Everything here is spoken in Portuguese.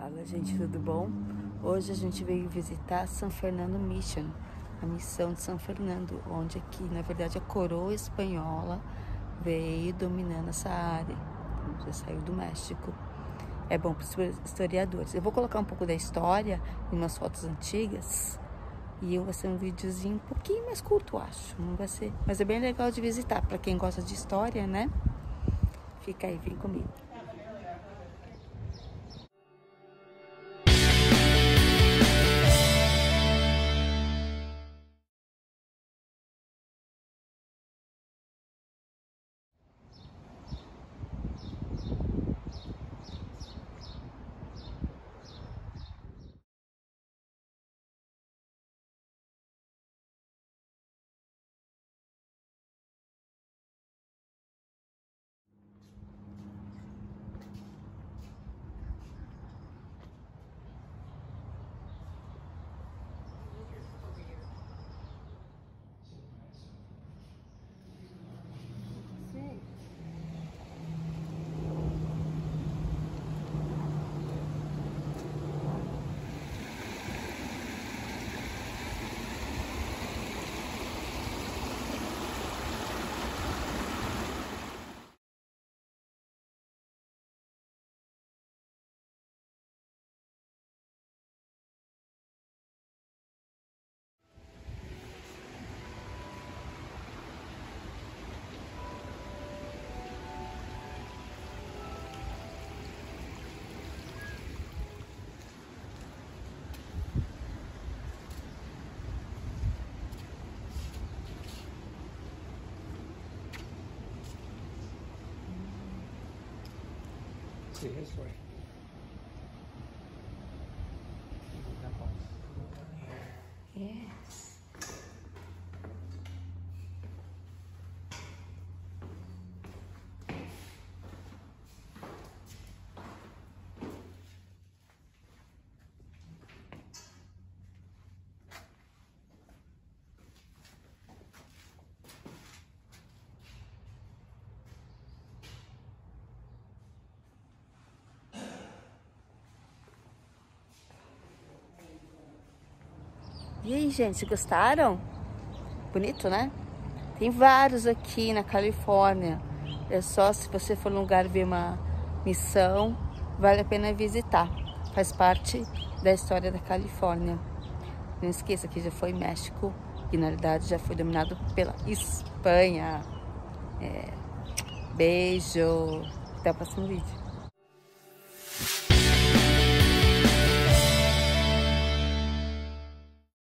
Fala, gente, tudo bom? Hoje a gente veio visitar San Fernando Mission, a missão de São Fernando, onde aqui, na verdade, a coroa espanhola veio dominando essa área. Já saiu do México. É bom para os historiadores. Eu vou colocar um pouco da história em umas fotos antigas e vai ser um videozinho um pouquinho mais curto, acho. Não vai ser, mas é bem legal de visitar para quem gosta de história, né? Fica aí, vem comigo. Sí, eso es. Yes. E aí, gente, gostaram? Bonito, né? Tem vários aqui na Califórnia. É só se você for num lugar ver uma missão, vale a pena visitar. Faz parte da história da Califórnia. Não esqueça que já foi México e na verdade já foi dominado pela Espanha. Beijo, até o próximo vídeo.